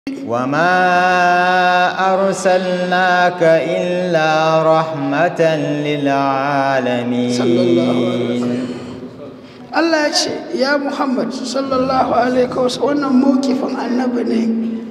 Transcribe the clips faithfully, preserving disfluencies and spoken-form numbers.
وما أرسلناك إلا رحمة للعالمين. صلى الله عليه وسلم. الله يا محمد صلى الله عليه وسلم وانا موقف النبي ne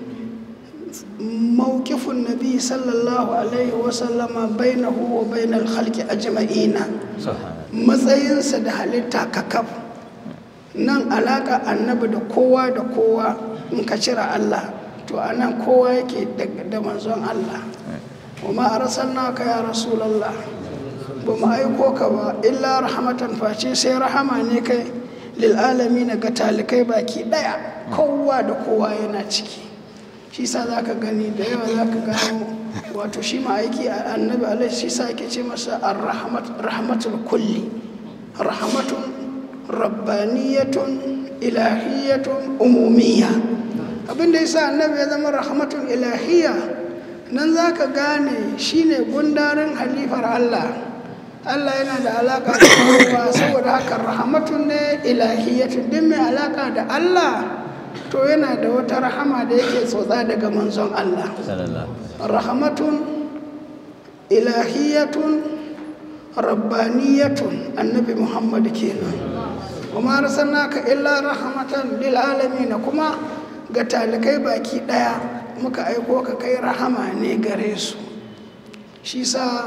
موقف النبي صلى الله عليه وسلم بينه وبين الخلق أجمعين matsayinsa da halitta kakaf nan alaka annabi da kowa da kowa in ka cira Allah to anan kowa yake da manzon Allah kuma arsalnaka ya rasulullah ba mu aiko ka ba illa rahmatan face sai rahama ne kai lil alamin ga talikai baki daya kowa da kowa yana ciki shi sa zaka gani da yawa zaka gano wato shi ma aiki annabi alaihi shi sa yake ce masa ar-rahmat rahmatul kulli rahmatun rabbaniyatun ilahiyatun umumiyya abinda yasa annabi ya zama rahmatun ilahiyya nan zaka gane shine gundarin halifar Allah Allah yana da alaka da kowa saboda haka rahmatun ne ilahiyatun din mai alaka da Allah to yana da wata rahama da yake tsotsa daga manzon Allah rahmatun ilahiyatun rabbaniyatun annabi Muhammad kenan kuma arsalnaka illa rahmatan lil alamin kuma ga talikai baki daya muka aiko ka kai rahama ne gare su shi sa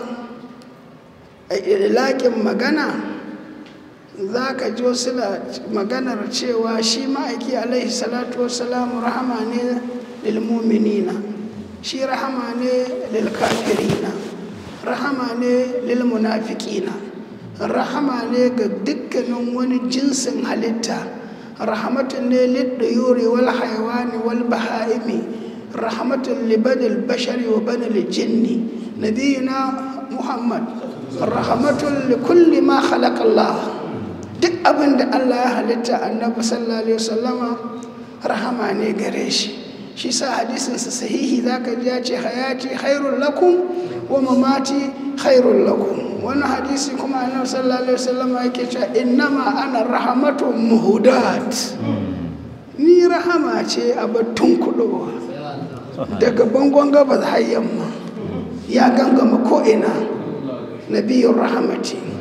laƙin magana za ka ji wasu maganar cewa shi ma'aiki alaihi salatu wassalamu rahama ne lilmuminina shi rahama ne lilkafirina rahama ne lilmunafikina rahama ne ga dukkanin wani jinsin halitta rahmatun ne lidduyuri wal haiwani wal baha'imi rahmatun libadil bashari wa banil jinni nabiyina muhammad rahmatun likulli ma khalaqa Allah duk abin da Allah ya halitta annabi sallallahu alaihi wasallama rahama ne gare shi shi sa hadisin sa sahihi zaka ji ya ce hayati khairul lakum wa mamati khairul lakum wannan hadisi kuma annabi sallallahu alaihi wasallama yake cewa innama ana rahmatun muhudat ni rahama ce a batun kudowa daga bangon gabas har yamma ya gangama ko ina nabiyur rahmati